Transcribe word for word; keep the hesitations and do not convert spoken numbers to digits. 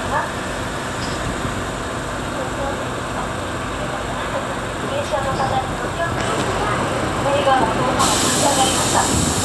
ます。電車の方にご協力ください。メリーゴーランドの方が立ち上がりました。